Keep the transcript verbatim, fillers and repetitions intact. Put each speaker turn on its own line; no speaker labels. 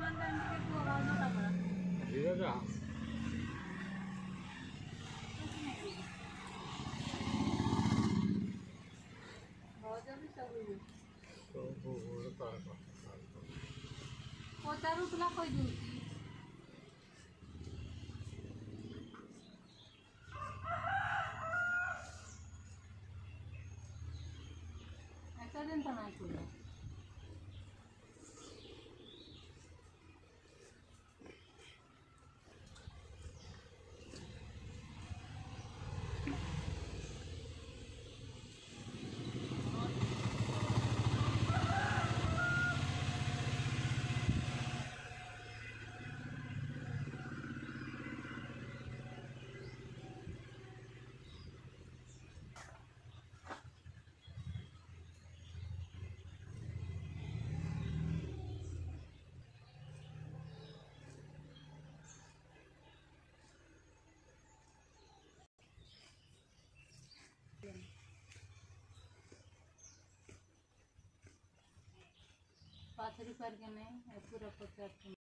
धीरे जा तो वो होता है
पचारू तुला कही दूसरी ऐसा दिन तो नहीं खुला पाथरी करके नहीं पूरा पचास